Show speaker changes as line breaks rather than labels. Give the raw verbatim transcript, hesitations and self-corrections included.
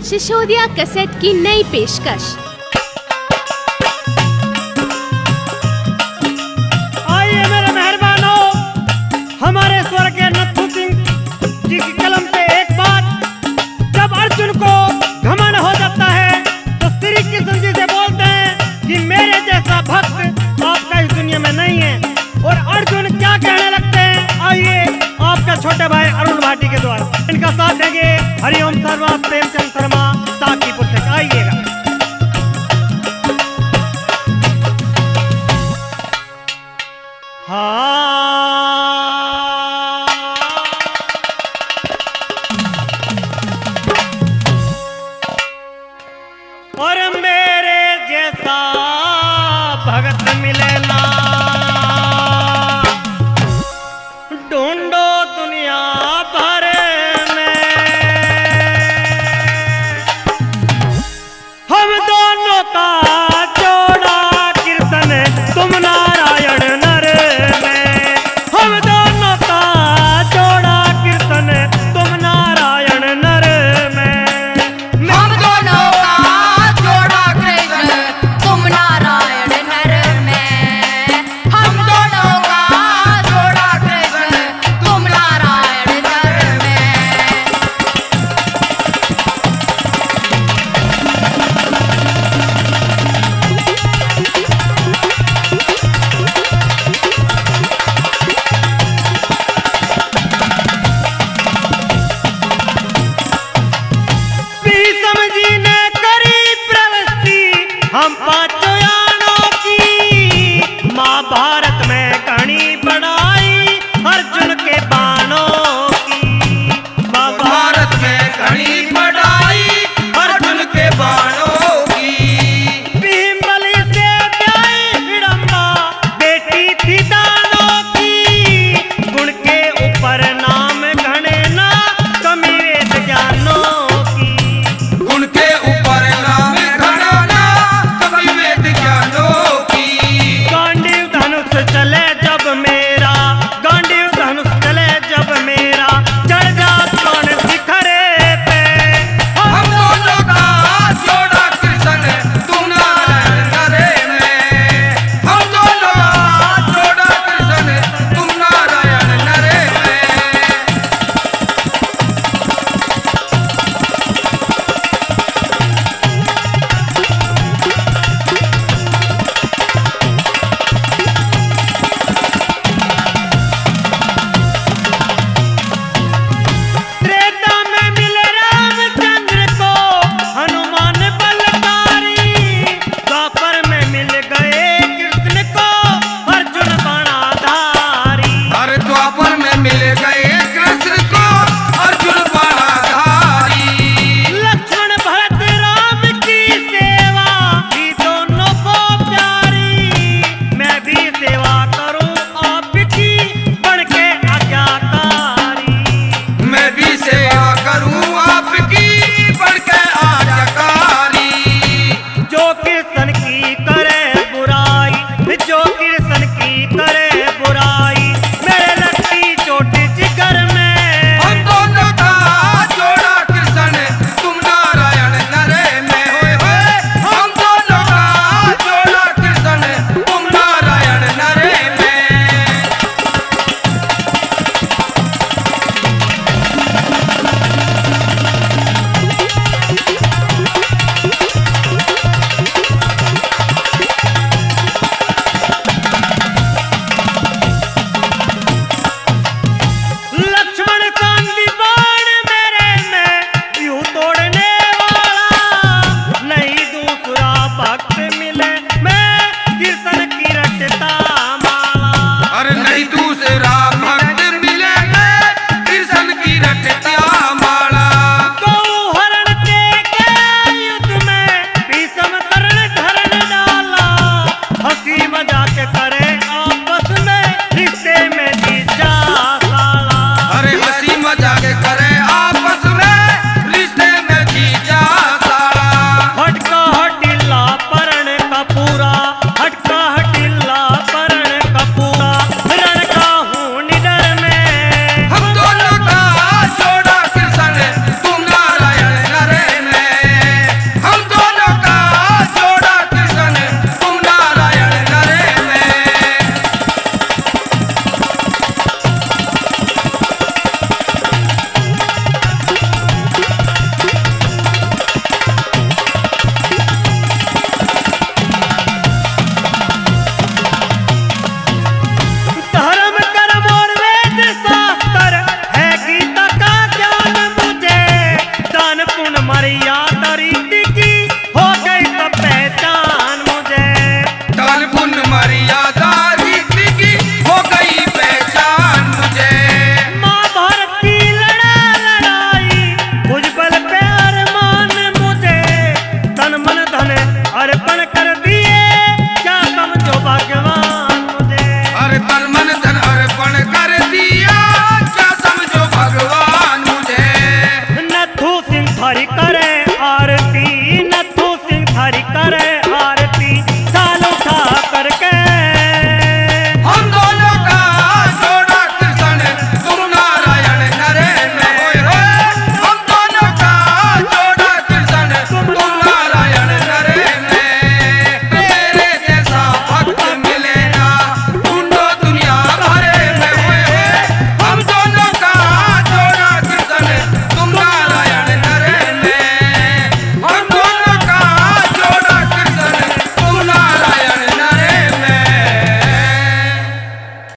Sisodia cassette की नई पेशकश।
आइए मेरे मेहरबानों, हमारे स्वर के नथु सिंह जी की कलम से एक बात। जब अर्जुन को घमंड हो जाता है तो श्री कृष्ण जी से बोलते हैं कि मेरे जैसा भक्त आपका इस दुनिया में नहीं है। और अर्जुन क्या कहने लगते हैं, आइए आपका छोटे भाई अरुण भाटी के द्वारा इनका साथ देंगे हरिओम शर्मा, प्रेमचंद शर्मा, ताकीपुर से। आइएगा। हाँ, और मेरे जैसा भगत मिले ना, ढूंढो दुनिया भर में। हम दोनों का जोड़ा कीर्तन तुम नारायण नर में। हम दोनों का जोड़ा कीर्तन तुम नारायण नर में।
हम दोनों का जोड़ा कृष्ण तुम नारायण नर में। हम दोनों का जोड़ा कृष्ण तुम नारायण नर में।
भीष्म जी ने करी प्रवृत्ति हम पांचों यानों की। महाभारत में कहानी बढ़ाई अर्जुन के बाणों की।
महाभारत में कहानी बढ़ाई अर्जुन के बाणों की।
भीम बलि से ब्याई हिडम्बा बेटी थी दानों की। गुण के ऊपर नाम गणे ना कमी वेद ज्ञानों की।
गुण के ऊपर नाम गणना कवि वेद
पूर्ण मर्यादा रीति की हो गई तो पहचान मुझे।
दान पुण्य मर्यादा रीति की हो गई पहचान मुझे।
माँ भारत की लड़ा लड़ाई भुजबल पे अरमान मुझे। तन मन धन अर्पण कर दिए क्या समझो भगवान मुझे।
अरे तन मन धन अर्पण कर दिया क्या समझो भगवान मुझे।
नथु सिंह हरि करे आरती, नथु सिंह हरि करे